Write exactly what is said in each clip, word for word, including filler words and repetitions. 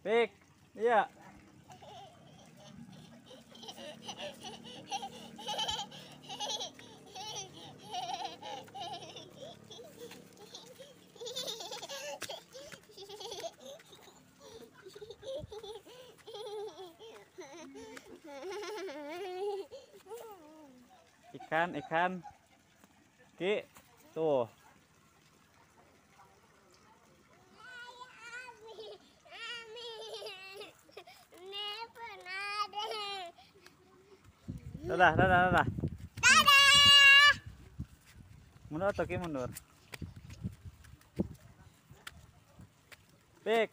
Pik, iya. Ikan, ikan. Ki, tuh. Dadah, dadah, dadah. Dadah. Mundur atau Ki mundur? Pik.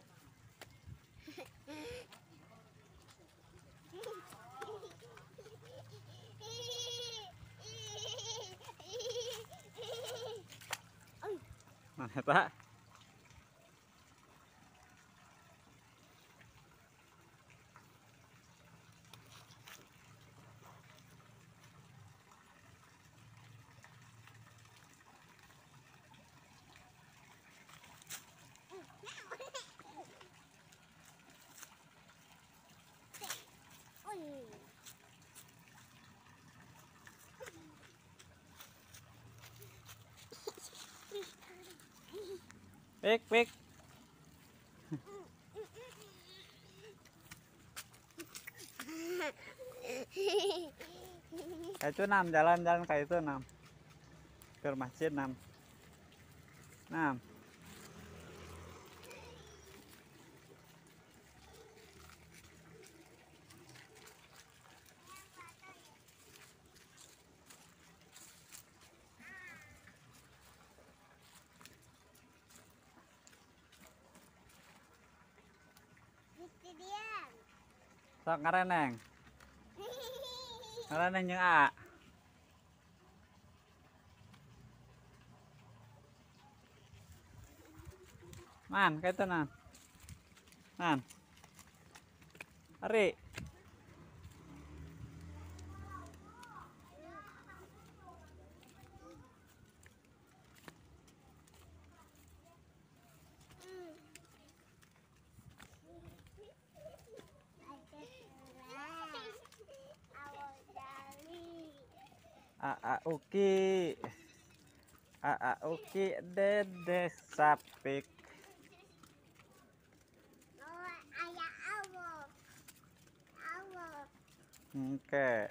Nah, eta. Pik, pik. Kayak itu nam, jalan-jalan kayak itu nam. Ke masjid nam. Nam. Sok ngareneng. Ngareneng jeung A. Man, kayak itu nan. Man. Hari. A A Uki. A A Uki Dede Sapik. Oke.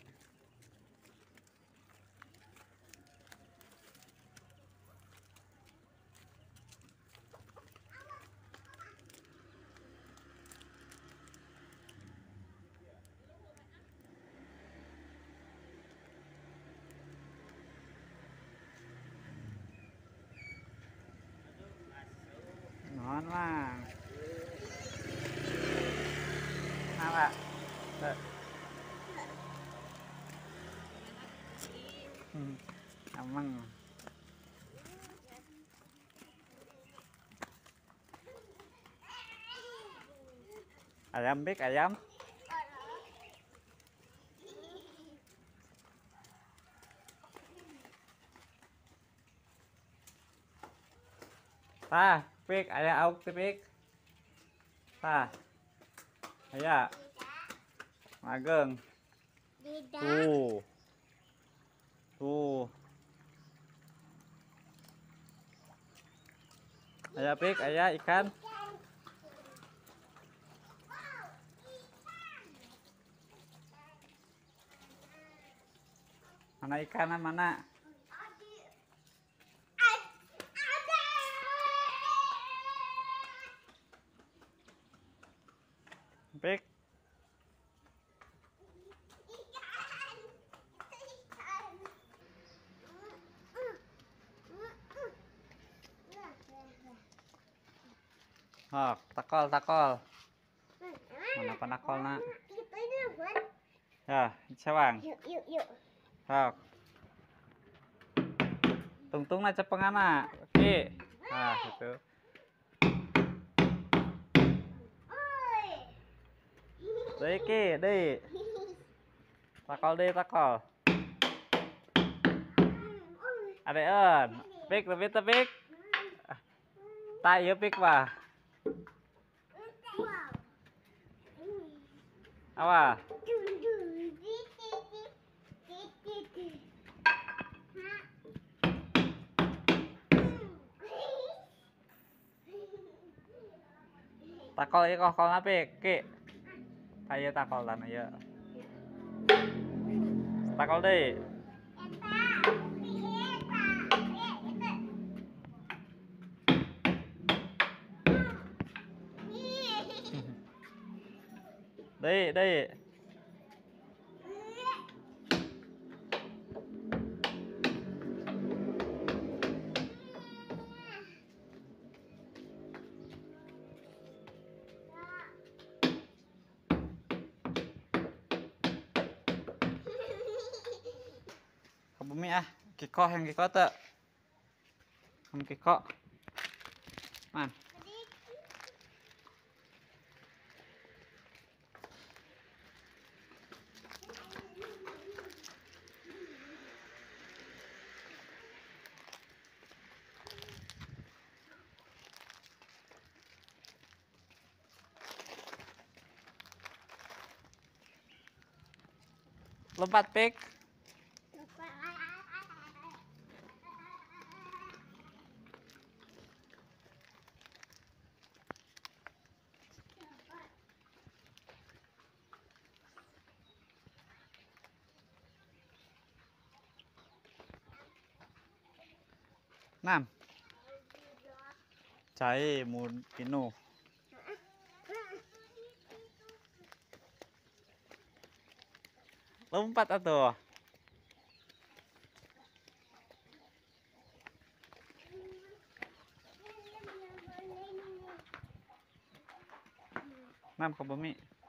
Non mang. Apa? Hmm, emang. Ayam Pik, ayam. Tah, Pik, ayah auk ti Pik. Tah. Aya. Mageng. Tuh. Tuh. Ayah Pik, ayah ikan. Mana ikan mana? Pik. Oh, takol, takol. Mana panakol nak? Ya, sewang. Yuk, yuk, yuk. Sok. Tungtung na cepengana. Oke. Nah, gitu. Deui Ki, deui. Takol deui, takol. Adeun. Pik, lebih teh Pik. Tak ieu Pik mah. Apa? Takol iki kok nape, Ki? Ayo takol lan ayo. Takol deh. Deh, deh. Ke bumi ah, Kiko yang Kiko tuh. Kamu Kiko. Man. Lompat pik. Nam. Cai mun pinu. Lompat atuh. Nam ke bumi.